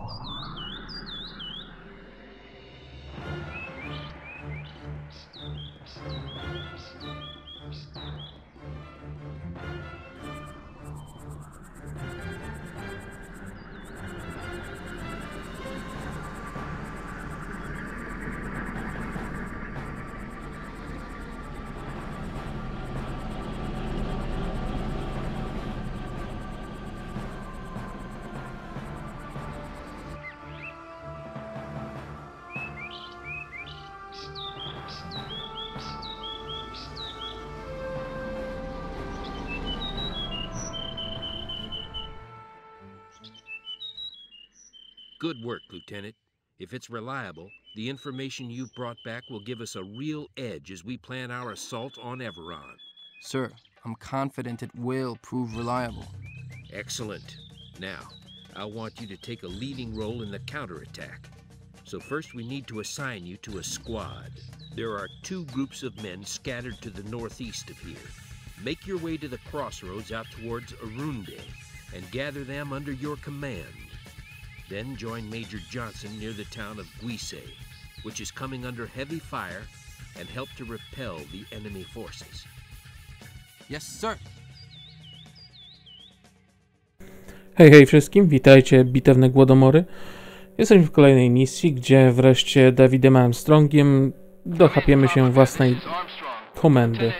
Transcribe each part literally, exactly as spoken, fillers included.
Good work, Lieutenant. If it's reliable, the information you've brought back will give us a real edge as we plan our assault on Everon. Sir, I'm confident it will prove reliable. Excellent. Now, I want you to take a leading role in the counterattack. So first we need to assign you to a squad. There are two groups of men scattered to the northeast of here. Make your way to the crossroads out towards Arunde and gather them under your command. Then join Major Johnson near the town of Guise, which is coming under heavy fire, and help to repel the enemy forces. Yes, sir. Hej, hej wszystkim, witajcie bitewne głodomory. Jesteśmy w kolejnej misji, gdzie wreszcie Davidem Armstrongiem dochapiemy się własnej komendy.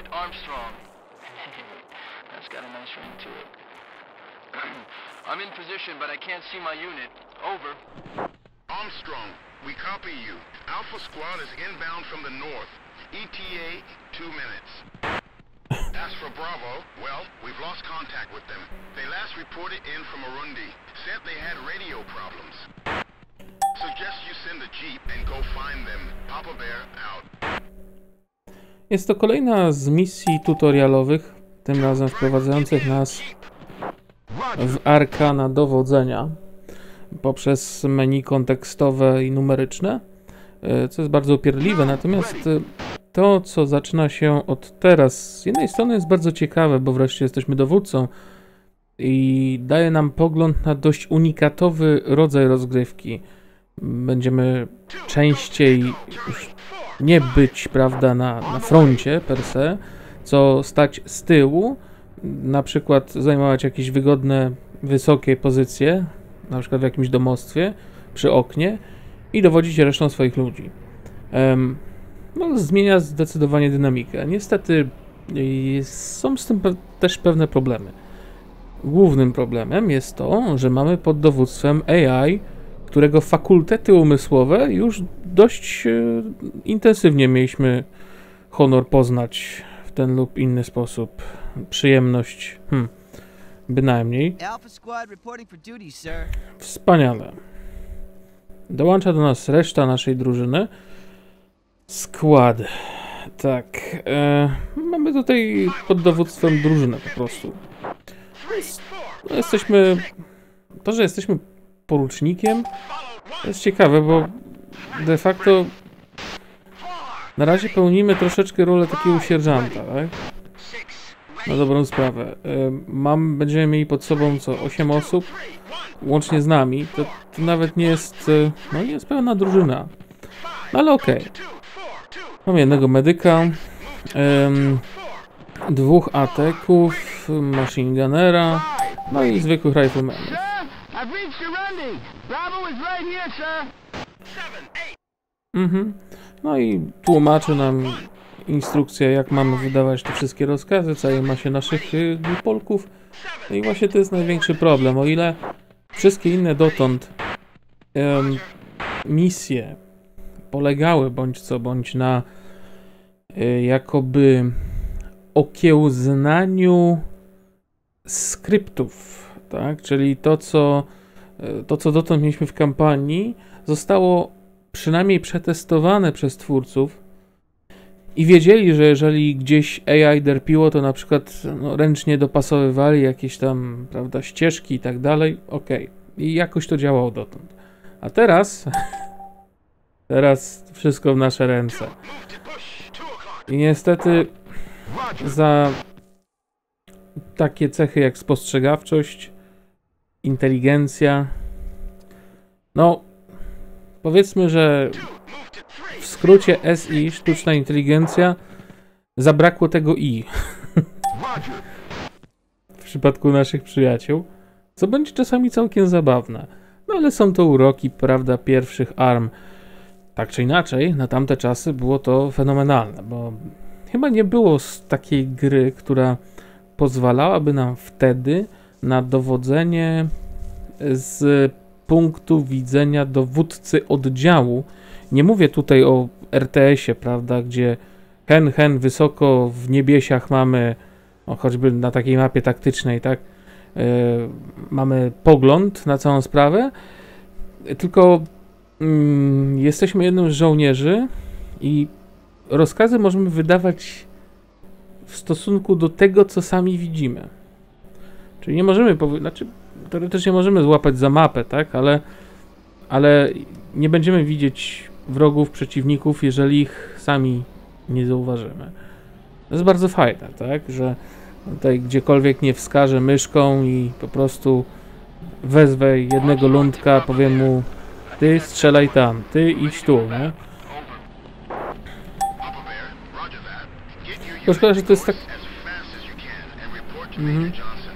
I'm in position, but I can't see my unit. Over. Armstrong, we copy you. Alpha Squad is inbound from the north. E T A, two minutes. As for Bravo, well, we've lost contact with them. They last reported in from Arundi. Said they had radio problems. Suggest you send a jeep and go find them. Papa Bear out. Jest to kolejna z misji tutorialowych, tym razem wprowadzających nas w arkana dowodzenia poprzez menu kontekstowe i numeryczne, co jest bardzo upierdliwe. Natomiast to, co zaczyna się od teraz, z jednej strony jest bardzo ciekawe, bo wreszcie jesteśmy dowódcą i daje nam pogląd na dość unikatowy rodzaj rozgrywki. Będziemy częściej już nie być, prawda, na, na froncie per se, co stać z tyłu, na przykład zajmować jakieś wygodne, wysokie pozycje, na przykład w jakimś domostwie, przy oknie i dowodzić resztą swoich ludzi. Um, no, zmienia zdecydowanie dynamikę. Niestety jest, są z tym pe też pewne problemy. Głównym problemem jest to, że mamy pod dowództwem A I, którego fakultety umysłowe już dość e, intensywnie mieliśmy honor poznać w ten lub inny sposób. Przyjemność, hmm, bynajmniej. Wspaniale. Dołącza do nas reszta naszej drużyny. Skład. Tak. E, mamy tutaj pod dowództwem drużynę po prostu. No, jesteśmy... To, że jesteśmy porucznikiem, jest ciekawe, bo de facto na razie pełnimy troszeczkę rolę takiego sierżanta, tak? Na dobrą sprawę. Mam, będziemy mieli pod sobą co osiem osób, łącznie z nami. To, to nawet nie jest, no nie jest pełna drużyna. No ale okej. Okay. Mam jednego medyka, um, dwóch ateków, machine gunnera, no i zwykłych riflemanów. Mhm. No i tłumaczy nam instrukcja, jak mamy wydawać te wszystkie rozkazy, całej masie naszych y, Polków. No i właśnie to jest największy problem. O ile wszystkie inne dotąd um, misje polegały bądź co bądź na y, jakoby okiełznaniu skryptów, tak? Czyli to co, y, to, co dotąd mieliśmy w kampanii, zostało przynajmniej przetestowane przez twórców i wiedzieli, że jeżeli gdzieś A I derpiło, to na przykład no, ręcznie dopasowywali jakieś tam, prawda, ścieżki i tak dalej. Okej. Okay. I jakoś to działało dotąd. A teraz... teraz wszystko w nasze ręce. I niestety za takie cechy jak spostrzegawczość, inteligencja No, powiedzmy, że w skrócie S I, sztuczna inteligencja, zabrakło tego I. W przypadku naszych przyjaciół, co będzie czasami całkiem zabawne. No ale są to uroki, prawda, pierwszych A R M. Tak czy inaczej, na tamte czasy było to fenomenalne, bo chyba nie było takiej gry, która pozwalałaby nam wtedy na dowodzenie z punktu widzenia dowódcy oddziału. Nie mówię tutaj o R T S-ie, prawda, gdzie hen, hen, wysoko w niebiesiach mamy, o, choćby na takiej mapie taktycznej, tak, yy, mamy pogląd na całą sprawę, tylko yy, jesteśmy jednym z żołnierzy i rozkazy możemy wydawać w stosunku do tego, co sami widzimy. Czyli nie możemy powiedzieć, znaczy teoretycznie możemy złapać za mapę, tak, ale, ale nie będziemy widzieć wrogów, przeciwników, jeżeli ich sami nie zauważymy. To jest bardzo fajne, tak, że tutaj gdziekolwiek nie wskażę myszką i po prostu wezwę jednego lundka, powiem mu, ty strzelaj tam, ty idź tu, nie? To szkoda, że to jest tak... Mhm.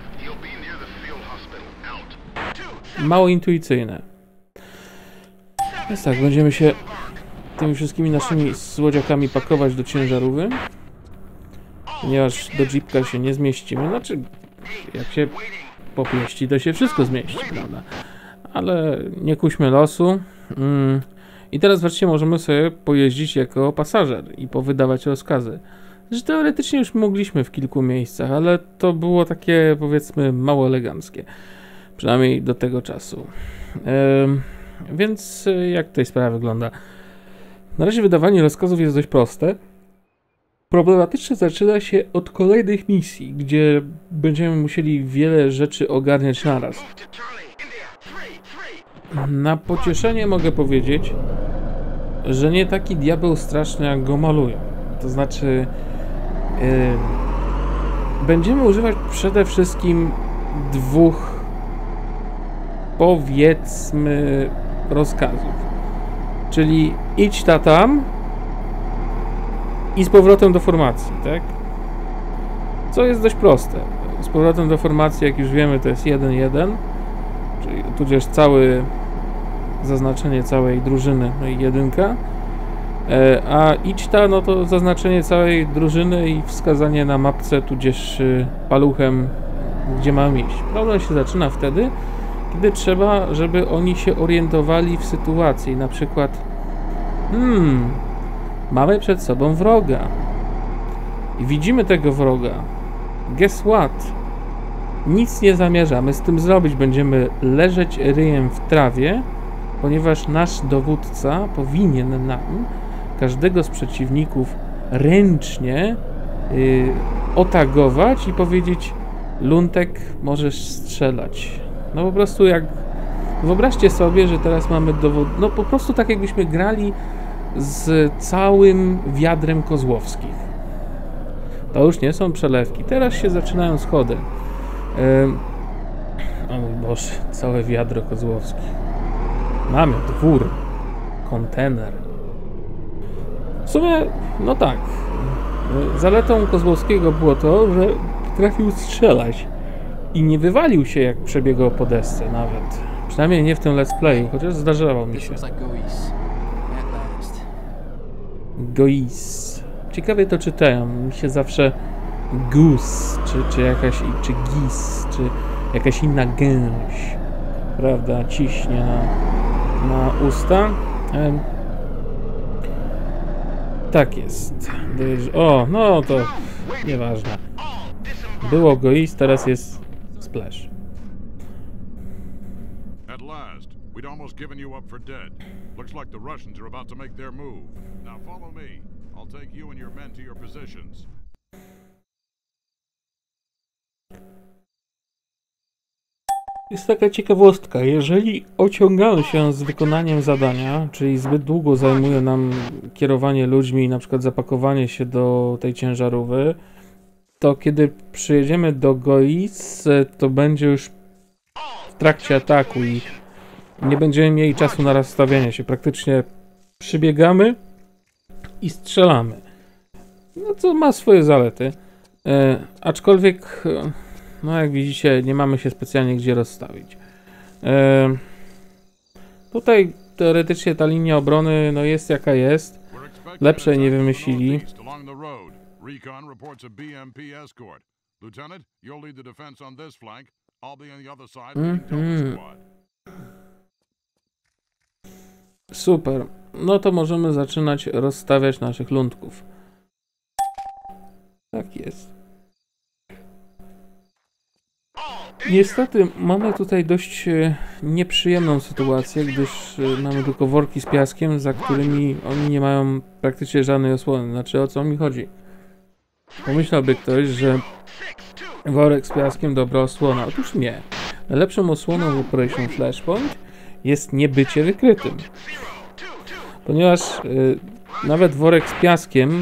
Mało intuicyjne. Więc tak, będziemy się tymi wszystkimi naszymi złodziakami pakować do ciężarówki, ponieważ do jeepka się nie zmieścimy. Znaczy, jak się popieści, to się wszystko zmieści, prawda? Ale nie kuśmy losu. Mm. I teraz wreszcie możemy sobie pojeździć jako pasażer i powydawać rozkazy. Że teoretycznie już mogliśmy w kilku miejscach, ale to było takie, powiedzmy, mało eleganckie. Przynajmniej do tego czasu. Ym, więc jak tutaj sprawa wygląda? Na razie wydawanie rozkazów jest dość proste. Problematyczne zaczyna się od kolejnych misji, gdzie będziemy musieli wiele rzeczy ogarniać naraz. Na pocieszenie mogę powiedzieć, że nie taki diabeł straszny, jak go malują. To znaczy, yy, będziemy używać przede wszystkim dwóch, powiedzmy, rozkazów. Czyli idź ta tam i z powrotem do formacji, tak? Co jest dość proste. Z powrotem do formacji, jak już wiemy, to jest jeden jeden, czyli tudzież całe zaznaczenie całej drużyny, no i jedynka. E, a idź ta, no to zaznaczenie całej drużyny i wskazanie na mapce, tudzież y, paluchem, gdzie mamy iść. Problem się zaczyna wtedy, kiedy trzeba, żeby oni się orientowali w sytuacji. Na przykład, hmm, mamy przed sobą wroga i widzimy tego wroga. Guess what? Nic nie zamierzamy z tym zrobić. Będziemy leżeć ryjem w trawie, ponieważ nasz dowódca powinien nam każdego z przeciwników ręcznie yy, otagować i powiedzieć: Luntek, możesz strzelać. No po prostu jak... Wyobraźcie sobie, że teraz mamy dowód... No po prostu tak jakbyśmy grali z całym wiadrem kozłowskich. To już nie są przelewki. Teraz się zaczynają schody. Yy... O mój Boże, całe wiadro kozłowskich. Mamy dwór. Kontener. W sumie, no tak. Zaletą Kozłowskiego było to, że potrafił strzelać. I nie wywalił się, jak przebiegał po desce nawet. Przynajmniej nie w tym let's playu, chociaż zdarzało mi się. Gois. Ciekawie to czytają. Mi się zawsze goose, czy, czy jakaś, czy gis, czy jakaś inna gęś, prawda, ciśnie na, na usta. Ehm. Tak jest. O, no to nieważne. Było Gois, teraz jest Splash. At last, we'd almost given you up for dead. Looks like the Russians are about to make their move. Now follow me. I'll take you and your men to your positions. Jest taka ciekawostka, jeżeli ociągamy się z wykonaniem zadania, czyli zbyt długo zajmuje nam kierowanie ludźmi i na przykład zapakowanie się do tej ciężarówki, to kiedy przyjedziemy do Gois, to będzie już w trakcie ataku i nie będziemy mieli czasu na rozstawianie się. Praktycznie przybiegamy i strzelamy. No to ma swoje zalety. E, aczkolwiek, no jak widzicie, nie mamy się specjalnie gdzie rozstawić. E, tutaj teoretycznie ta linia obrony no jest jaka jest. Lepszej nie wymyślili. Recon reports a B M P escort. Lieutenant, you'll lead the defense on this flank. I'll be on the other side leading Delta Squad. Super. No to możemy zaczynać rozstawiać naszych lądków. Tak jest. Niestety mamy tutaj dość nieprzyjemną sytuację, gdyż mamy tylko worki z piaskiem, za którymi oni nie mają praktycznie żadnej osłony. Znaczy, o co mi chodzi? Pomyślałby ktoś, że worek z piaskiem dobra osłona. Otóż nie. Najlepszą osłoną w Operation Flashpoint jest niebycie wykrytym. Ponieważ y, nawet worek z piaskiem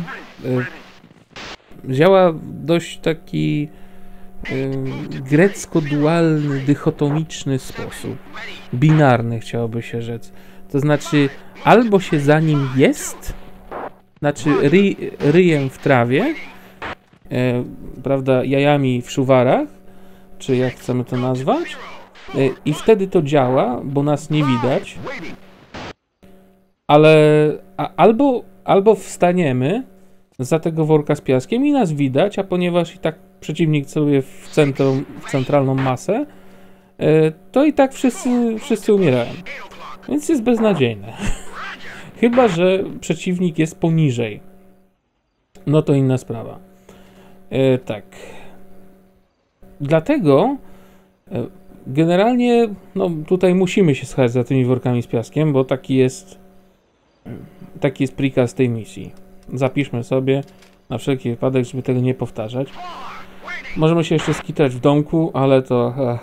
y, działa w dość taki y, grecko-dualny, dychotomiczny sposób. Binarny, chciałoby się rzec. To znaczy, albo się za nim jest, znaczy ry, ryjem w trawie, E, prawda, jajami w szuwarach, czy jak chcemy to nazwać, e, i wtedy to działa, bo nas nie widać, ale a, albo, albo wstaniemy za tego worka z piaskiem i nas widać, a ponieważ i tak przeciwnik celuje w, centrum, w centralną masę, e, to i tak wszyscy, wszyscy umierają. Więc jest beznadziejne. Chyba że przeciwnik jest poniżej. No to inna sprawa. E, tak. Dlatego e, generalnie no, tutaj musimy się schadzać za tymi workami z piaskiem, bo taki jest taki jest prikaz tej misji. Zapiszmy sobie na wszelki wypadek, żeby tego nie powtarzać. Możemy się jeszcze skitrać w domku, ale to ach,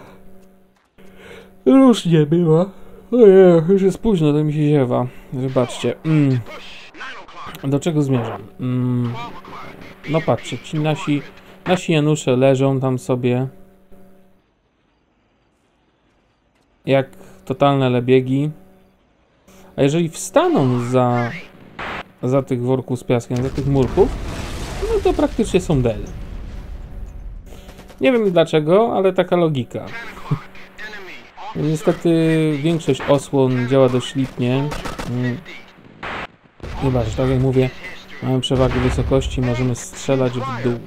już nie było. Ojej, już jest późno, to mi się ziewa. Wybaczcie. Mm. Do czego zmierzam? Mm. No patrzcie, ci nasi, nasi Janusze leżą tam sobie jak totalne lebiegi. A jeżeli wstaną za, za tych worków z piaskiem, za tych murków, no to praktycznie są dead. Nie wiem dlaczego, ale taka logika. Niestety większość osłon działa dość lipnie. Chyba, że tak jak mówię, mamy przewagę wysokości, możemy strzelać w dół.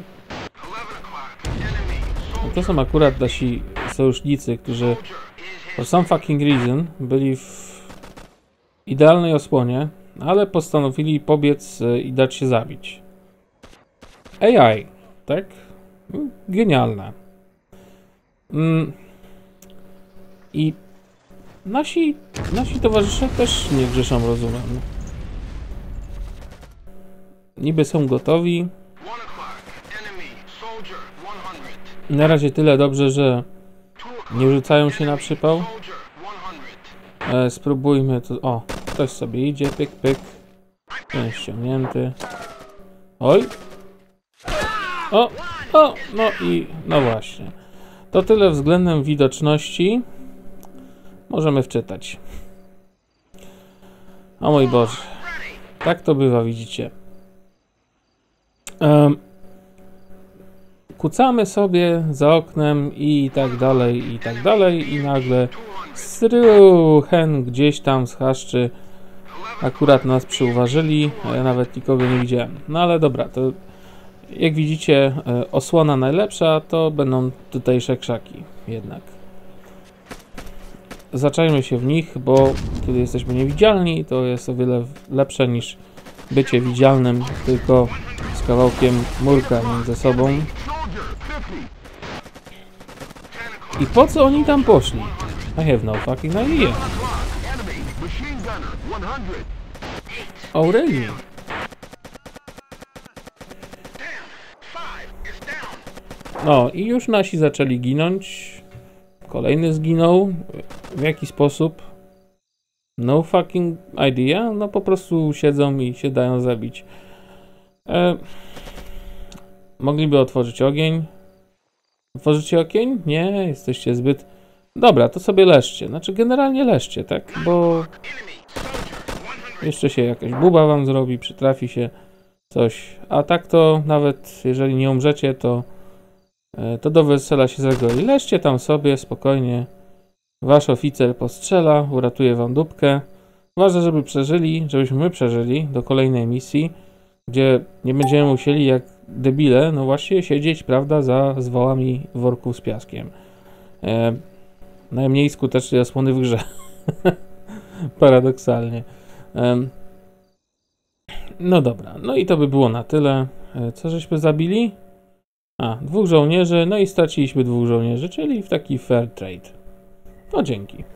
A to są akurat nasi sojusznicy, którzy for some fucking reason byli w idealnej osłonie, ale postanowili pobiec i dać się zabić. A I, tak? Genialne. Mm. I nasi, nasi towarzysze też nie grzeszą rozumem. Niby są gotowi. Na razie tyle dobrze, że nie rzucają się na przypał. E, spróbujmy to. O, ktoś sobie idzie, pyk, pyk. Ten ściągnięty. Oj. O, o, no i no właśnie. To tyle względem widoczności. Możemy wczytać. O mój Boże. Tak to bywa, widzicie. Um, kucamy sobie za oknem i tak dalej, i tak dalej, i nagle sruchen gdzieś tam z chaszczy akurat nas przyuważyli, a ja nawet nikogo nie widziałem. No ale dobra, to jak widzicie, osłona najlepsza to będą tutejsze krzaki jednak. Zaczajmy się w nich, bo kiedy jesteśmy niewidzialni, to jest o wiele lepsze niż bycie widzialnym tylko z kawałkiem murka między sobą. I po co oni tam poszli? I have no fucking idea. Aurelii. No i już nasi zaczęli ginąć. Kolejny zginął. W jaki sposób? No fucking idea. No po prostu siedzą i się dają zabić. E, mogliby otworzyć ogień. Otworzycie ogień? Nie, jesteście zbyt Dobra, to sobie leżcie. Znaczy generalnie leżcie, tak? Bo jeszcze się jakaś buba wam zrobi, przytrafi się coś. A tak to nawet jeżeli nie umrzecie, to to do wesela się zagoi. Leżcie tam sobie spokojnie. Wasz oficer postrzela, uratuje wam dupkę. Ważne, żeby przeżyli, żebyśmy my przeżyli do kolejnej misji, gdzie nie będziemy musieli jak debile, no właśnie siedzieć, prawda, za zwałami worków z piaskiem. E, najmniej skuteczne zasłony w grze. Paradoksalnie. E, no dobra, no i to by było na tyle. E, co żeśmy zabili? A, dwóch żołnierzy, no i straciliśmy dwóch żołnierzy, czyli w taki fair trade. No dzięki.